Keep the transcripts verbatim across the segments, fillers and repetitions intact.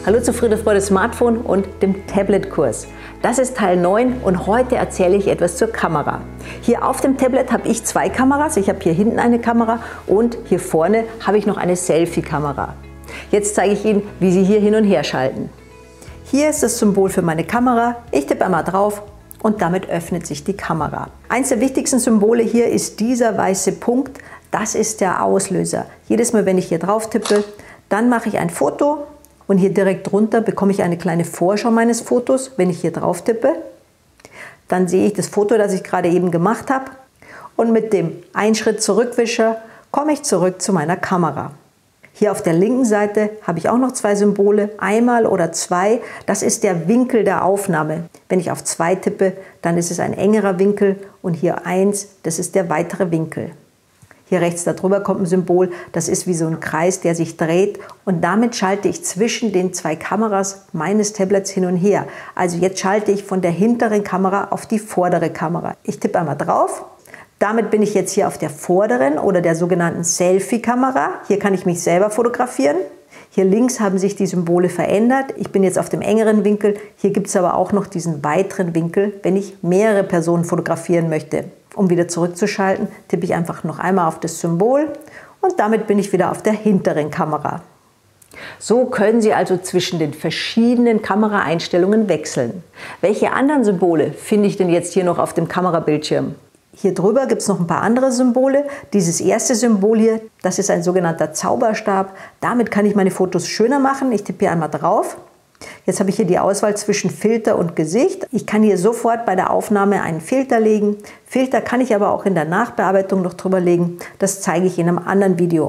Hallo zu Friede Freude Smartphone und dem Tablet-Kurs. Das ist Teil neun und heute erzähle ich etwas zur Kamera. Hier auf dem Tablet habe ich zwei Kameras. Ich habe hier hinten eine Kamera und hier vorne habe ich noch eine Selfie-Kamera. Jetzt zeige ich Ihnen, wie Sie hier hin und her schalten. Hier ist das Symbol für meine Kamera. Ich tippe einmal drauf und damit öffnet sich die Kamera. Eins der wichtigsten Symbole hier ist dieser weiße Punkt. Das ist der Auslöser. Jedes Mal, wenn ich hier drauf tippe, dann mache ich ein Foto. Und hier direkt drunter bekomme ich eine kleine Vorschau meines Fotos. Wenn ich hier drauf tippe, dann sehe ich das Foto, das ich gerade eben gemacht habe. Und mit dem Einschritt Zurückwischer komme ich zurück zu meiner Kamera. Hier auf der linken Seite habe ich auch noch zwei Symbole, einmal oder zwei. Das ist der Winkel der Aufnahme. Wenn ich auf zwei tippe, dann ist es ein engerer Winkel und hier eins, das ist der weitere Winkel. Hier rechts darüber kommt ein Symbol, das ist wie so ein Kreis, der sich dreht und damit schalte ich zwischen den zwei Kameras meines Tablets hin und her. Also jetzt schalte ich von der hinteren Kamera auf die vordere Kamera. Ich tippe einmal drauf. Damit bin ich jetzt hier auf der vorderen oder der sogenannten Selfie-Kamera. Hier kann ich mich selber fotografieren. Hier links haben sich die Symbole verändert. Ich bin jetzt auf dem engeren Winkel. Hier gibt es aber auch noch diesen weiteren Winkel, wenn ich mehrere Personen fotografieren möchte. Um wieder zurückzuschalten, tippe ich einfach noch einmal auf das Symbol und damit bin ich wieder auf der hinteren Kamera. So können Sie also zwischen den verschiedenen Kameraeinstellungen wechseln. Welche anderen Symbole finde ich denn jetzt hier noch auf dem Kamerabildschirm? Hier drüber gibt es noch ein paar andere Symbole. Dieses erste Symbol hier, das ist ein sogenannter Zauberstab. Damit kann ich meine Fotos schöner machen. Ich tippe hier einmal drauf. Jetzt habe ich hier die Auswahl zwischen Filter und Gesicht. Ich kann hier sofort bei der Aufnahme einen Filter legen. Filter kann ich aber auch in der Nachbearbeitung noch drüber legen. Das zeige ich in einem anderen Video.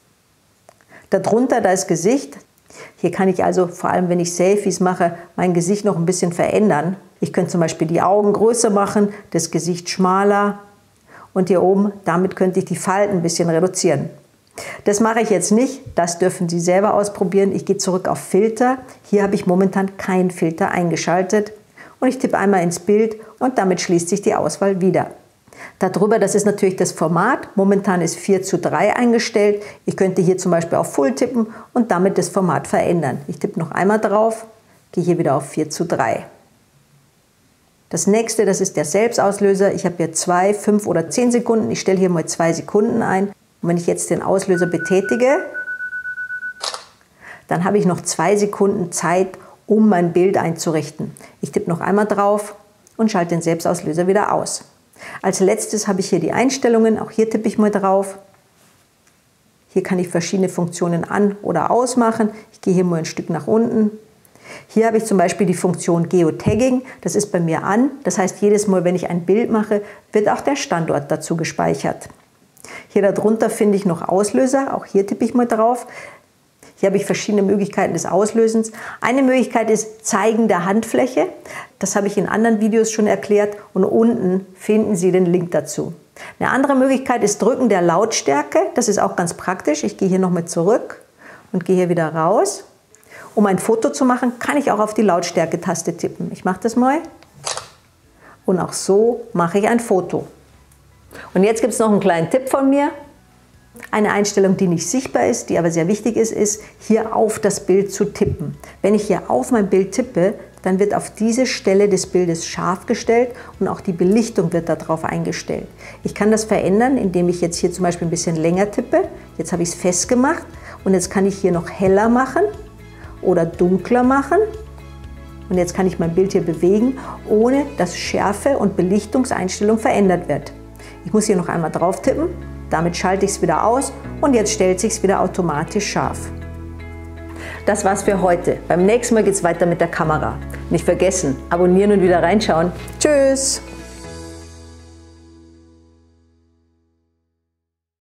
Darunter, da ist Gesicht. Hier kann ich also, vor allem wenn ich Selfies mache, mein Gesicht noch ein bisschen verändern. Ich könnte zum Beispiel die Augen größer machen, das Gesicht schmaler. Und hier oben, damit könnte ich die Falten ein bisschen reduzieren. Das mache ich jetzt nicht, das dürfen Sie selber ausprobieren. Ich gehe zurück auf Filter. Hier habe ich momentan keinen Filter eingeschaltet. Und ich tippe einmal ins Bild und damit schließt sich die Auswahl wieder. Darüber, das ist natürlich das Format. Momentan ist vier zu drei eingestellt. Ich könnte hier zum Beispiel auf Full tippen und damit das Format verändern. Ich tippe noch einmal drauf, gehe hier wieder auf vier zu drei. Das nächste, das ist der Selbstauslöser. Ich habe hier zwei, fünf oder zehn Sekunden. Ich stelle hier mal zwei Sekunden ein. Und wenn ich jetzt den Auslöser betätige, dann habe ich noch zwei Sekunden Zeit, um mein Bild einzurichten. Ich tippe noch einmal drauf und schalte den Selbstauslöser wieder aus. Als letztes habe ich hier die Einstellungen. Auch hier tippe ich mal drauf. Hier kann ich verschiedene Funktionen an- oder ausmachen. Ich gehe hier mal ein Stück nach unten. Hier habe ich zum Beispiel die Funktion Geotagging. Das ist bei mir an. Das heißt, jedes Mal, wenn ich ein Bild mache, wird auch der Standort dazu gespeichert. Hier darunter finde ich noch Auslöser, auch hier tippe ich mal drauf. Hier habe ich verschiedene Möglichkeiten des Auslösens. Eine Möglichkeit ist Zeigen der Handfläche. Das habe ich in anderen Videos schon erklärt und unten finden Sie den Link dazu. Eine andere Möglichkeit ist Drücken der Lautstärke. Das ist auch ganz praktisch. Ich gehe hier nochmal zurück und gehe hier wieder raus. Um ein Foto zu machen, kann ich auch auf die Lautstärke-Taste tippen. Ich mache das mal. Und auch so mache ich ein Foto. Und jetzt gibt es noch einen kleinen Tipp von mir. Eine Einstellung, die nicht sichtbar ist, die aber sehr wichtig ist, ist, hier auf das Bild zu tippen. Wenn ich hier auf mein Bild tippe, dann wird auf diese Stelle des Bildes scharf gestellt und auch die Belichtung wird darauf eingestellt. Ich kann das verändern, indem ich jetzt hier zum Beispiel ein bisschen länger tippe. Jetzt habe ich es festgemacht und jetzt kann ich hier noch heller machen oder dunkler machen. Und jetzt kann ich mein Bild hier bewegen, ohne dass Schärfe und Belichtungseinstellung verändert wird. Ich muss hier noch einmal drauf tippen, damit schalte ich es wieder aus und jetzt stellt sich es wieder automatisch scharf. Das war's für heute. Beim nächsten Mal geht es weiter mit der Kamera. Nicht vergessen, abonnieren und wieder reinschauen. Tschüss!